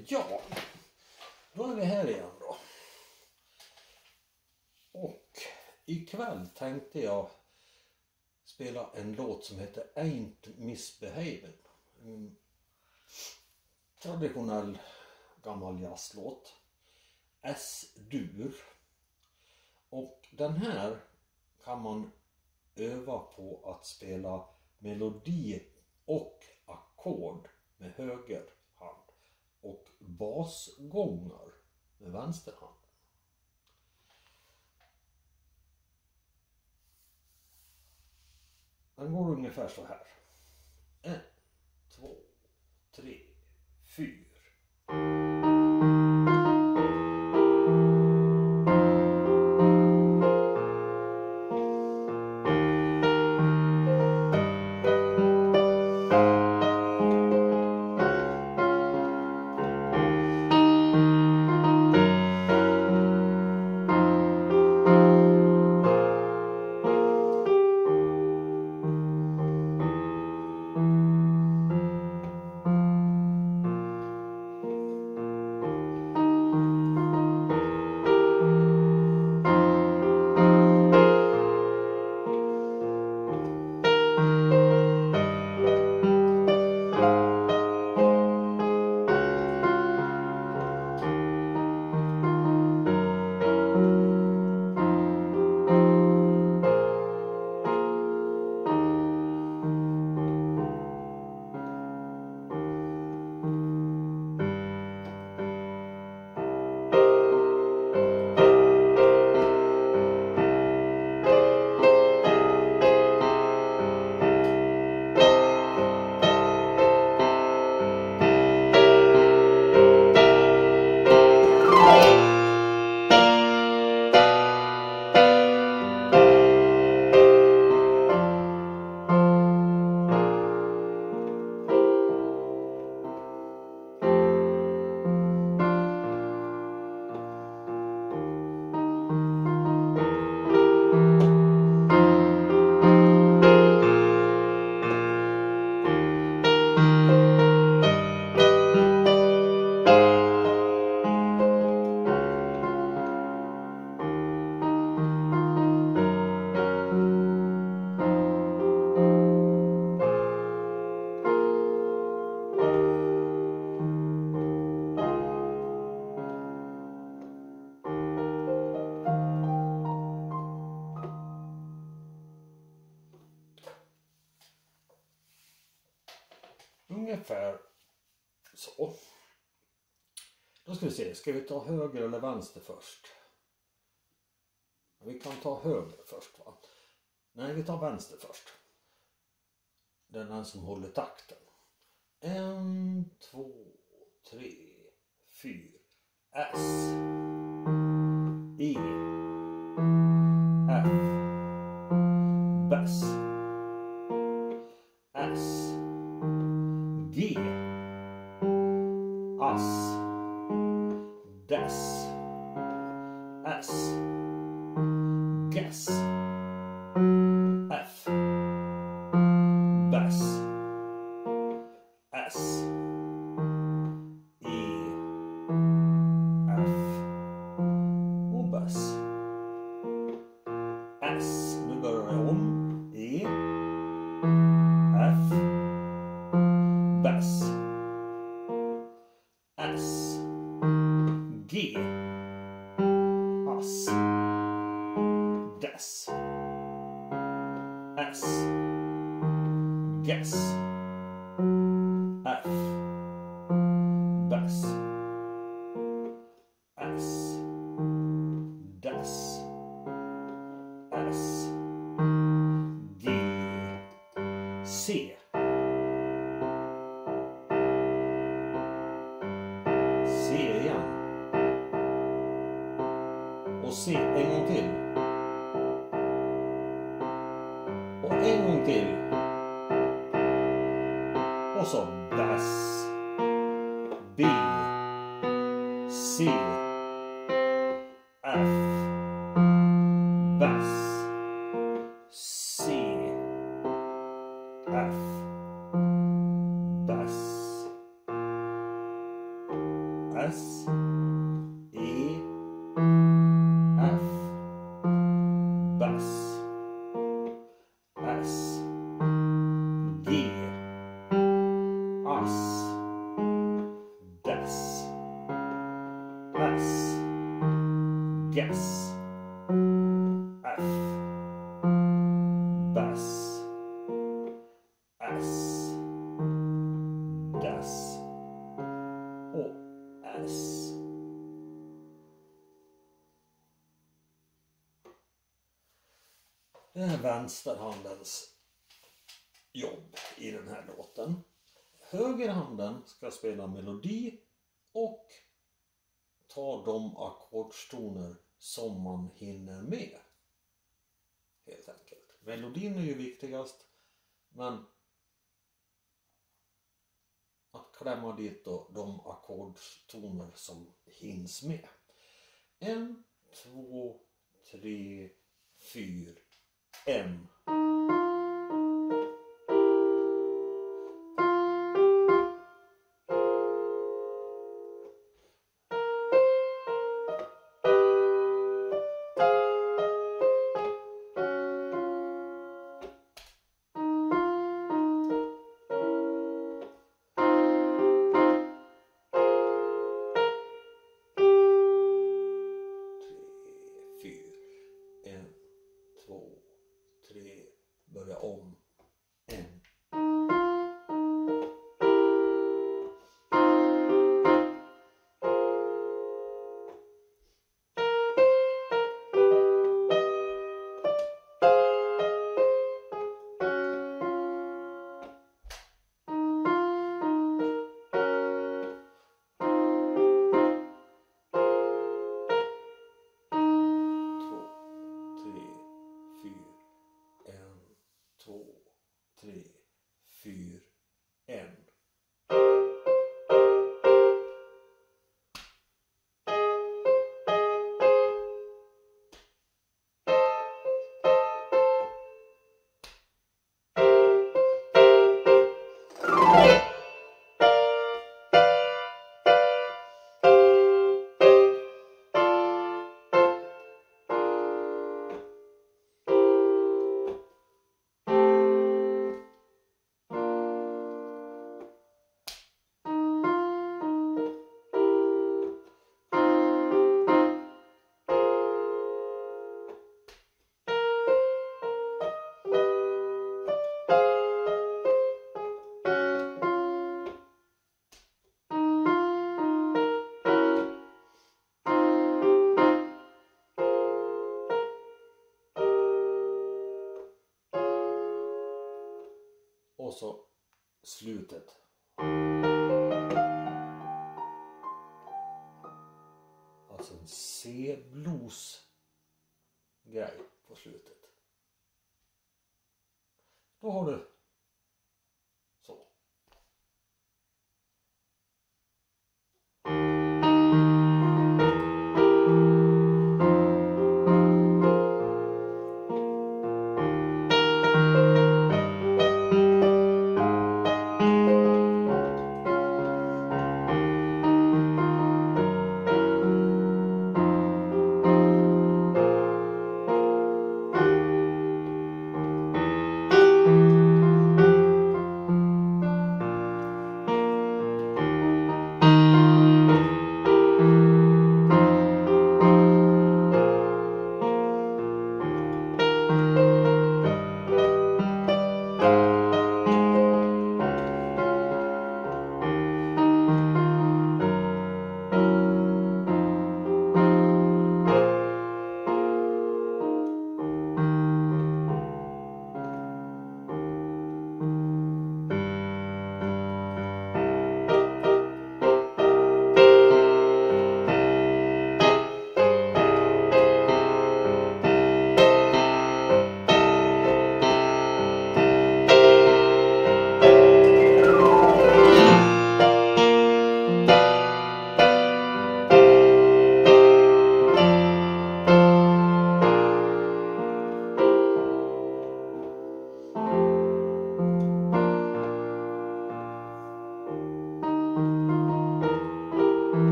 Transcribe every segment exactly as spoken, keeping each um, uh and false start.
Ja, då är vi här igen då. Och ikväll tänkte jag spela en låt som heter Ain't Missbehavin. En traditionell gammal jazzlåt. S-dur. Och den här kan man öva på att spela melodi och ackord med höger hand. Och basgångar med vänster hand. Den går ungefär så här. En, två, tre, fyra. Ungefär så. Då ska vi se, ska vi ta höger eller vänster först? Vi kan ta höger först, va? Nej, vi tar vänster först. Det är den som håller takten. En, två, tre, fyra. S. E. F. Bass. S. G. As. Des. S. Guess. F. Bass. S. E. F. Och bass. S. Nu börjar det om. E. F. Bass. S. G. As. Des. S. Guess. F. Bass. S. Des. S. G. C. C igen. Och C en gång till. Och en gång till. Och så bass. B. C. F. Bass. C. F. Bass. S, E, F, bass, S, G, ass, dess, S, guess, F, bass, S, dess och S. Det är vänsterhandens jobb i den här låten. Högerhanden ska spela melodi och ta de ackordstoner som man hinner med. Helt enkelt. Melodin är ju viktigast, men att klämma dit då de ackordstoner som hinns med. En, två, tre, fyra, en. Börja om. En. Två, tre, fyra, en. Och så slutet. Alltså en C-blues grej på slutet. Då har du så.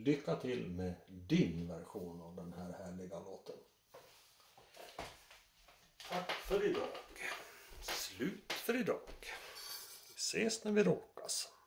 lycka till med din version av den här härliga låten. Tack för idag. Slut för idag. Vi ses när vi råkas.